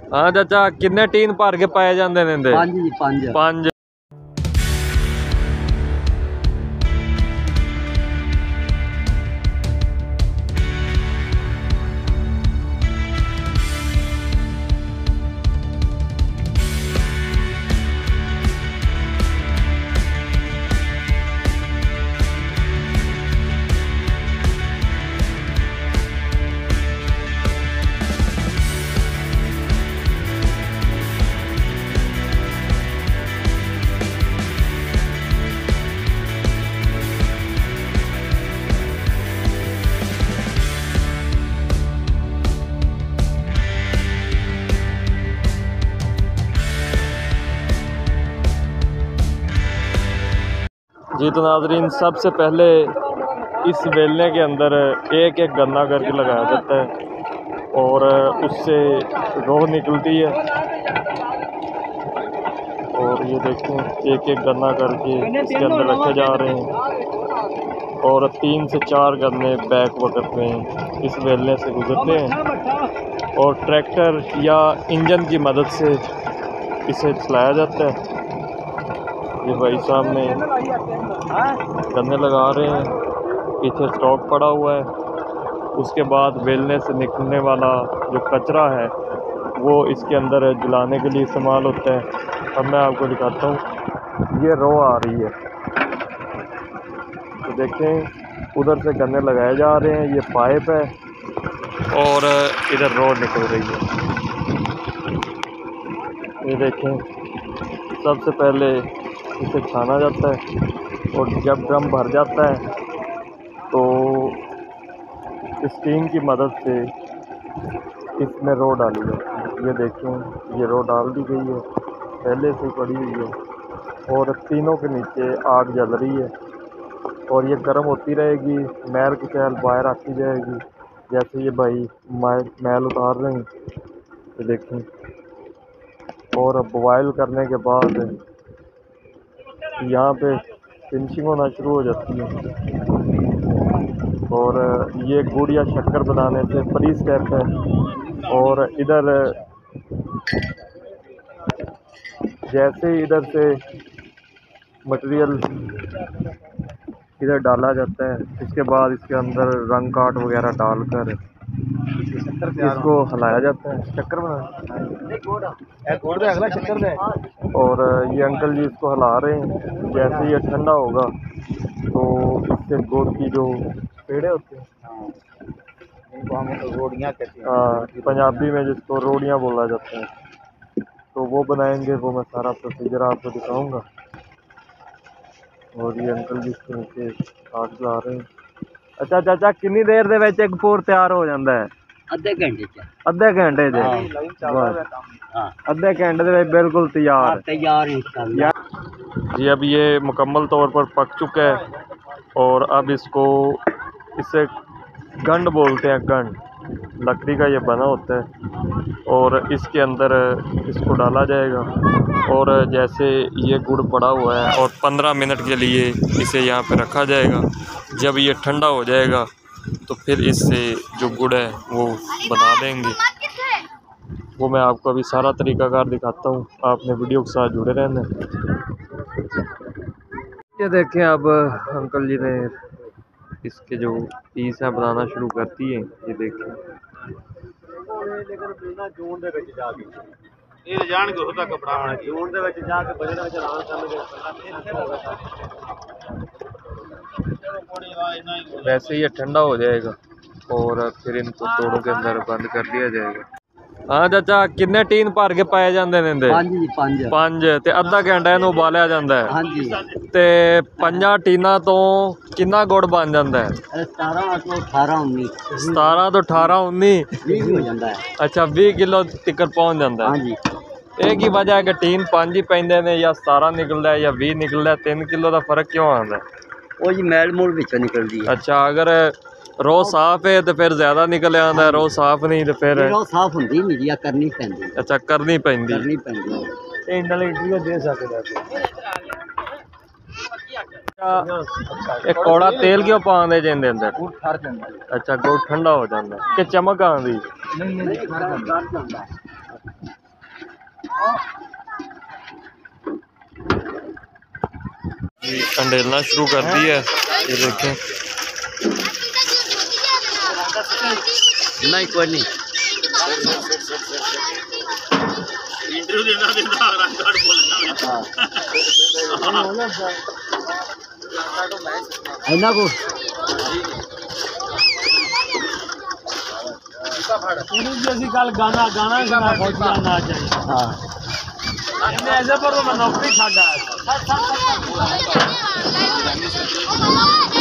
हाँ चाचा किन्ने टीन भर के पाए जाते ने? 5 जी 5 5। जी तो नाजरीन, सबसे पहले इस वेलने के अंदर एक एक गन्ना करके लगाया जाता है और उससे रोह निकलती है। और ये देखें एक एक गन्ना करके इसके अंदर रखे जा रहे हैं और 3 से 4 गन्ने बैक वक्त में इस वेलने से गुजरते हैं और ट्रैक्टर या इंजन की मदद से इसे चलाया जाता है। ये भाई साहब ने गन्ने लगा रहे हैं, पीछे स्टॉक पड़ा हुआ है। उसके बाद वेलने से निकलने वाला जो कचरा है वो इसके अंदर जलाने के लिए इस्तेमाल होता है। अब मैं आपको दिखाता हूँ, ये रो आ रही है तो देखें उधर से गन्ने लगाए जा रहे हैं, ये पाइप है और इधर रो निकल रही है। ये देखें सबसे पहले इसे छाना जाता है और जब ड्रम भर जाता है तो स्टीम की मदद से इसमें रो डाली जाती है। ये देखें ये रो डाल दी गई है, पहले से पड़ी हुई है और तीनों के नीचे आग जल रही है और ये गर्म होती रहेगी। मैल की चैल बाहर आती जाएगी। जैसे ये भाई मैल उतार रहे हैं, ये देखें। और बॉयल करने के बाद यहाँ पे फिनिशिंग होना शुरू हो जाती है और ये गुड़ या शक्कर बनाने से प्री स्टेप है। और इधर जैसे इधर से मटेरियल इधर डाला जाता है, इसके बाद इसके अंदर रंग काट वगैरह डालकर इसको हिलाया जाता है। शक्कर और ये अंकल जी इसको हिला रहे हैं। जैसे ये ठंडा होगा तो इससे गुड़ की जो पेड़े होते हैं, हाँ पंजाबी में जिसको रोड़ियाँ बोला जाता है, तो वो बनाएंगे। वो मैं सारा प्रोसीजर आपको दिखाऊंगा। और ये अंकल जी इसके नीचे आग जला रहे हैं। अच्छा चाचा कितनी देर दे विच एक पोर तैयार हो जाता है? आधे घंटे च। अद्धे घंटे च? हाँ अद्धे घंटे दे विच बिल्कुल तैयार इंशाल्लाह। जी अब ये मुकम्मल तौर पर पक चुका है और अब इसे गंड बोलते हैं। गंड लकड़ी का ये बना होता है और इसके अंदर इसको डाला जाएगा। और जैसे ये गुड़ पड़ा हुआ है और 15 मिनट के लिए इसे यहाँ पे रखा जाएगा। जब ये ठंडा हो जाएगा तो फिर इससे जो गुड़ है वो बना देंगे। वो मैं आपको अभी सारा तरीकाकार दिखाता हूँ, आपने वीडियो के साथ जुड़े रहना। ये देखें अब अंकल जी ने इसके जो पीस है बनाना शुरू कर दिए। ये देखें वैसे ये ठंडा हो जाएगा और फिर इनको तोड़ों के अंदर बंद कर दिया जाएगा। हाँ चाचा किन्ने टीन भर के पाए जाते ने? 5 जी 5 ते अद्धा घंटा इन्हू उबालिया जाता है। हाँ जी ते 5 टीना तो कितना गुड़ बन जाता है? 17 तो 18 19 17 तो 18 19 20 हो जाता है। अच्छा 20 किलो तिक्कर पहुँच जाता है। हाँ जी एक ही वजह है कि टीन 5 ही पैंदे ने या 17 निकलता है या 20 निकलता है? 3 किलो का फर्क क्यों आता है? वो जी मैल मूल विचों निकलती है। अच्छा अगर रो साफ है तो फिर ज्यादा निकल आता है, रो साफ नहीं तो फिर रो साफ होंदी नहीं जी, करनी पैंदी। अच्छा करनी पैंदी दे सकदा। कौड़ा तेल क्यों पाते जिंदे अंदर? अच्छा गुड़ ठंडा हो जाता है कि चमक आंदी? अंडेलना शुरू कर दी है, ये देखें। नहीं कोई नहीं इन्ना को जैसी कल गाना गाना गाना फौजिया ना चाहिए। हाँ इन्हें ऐसे पर तो मैं नौकरी छाड़ा है।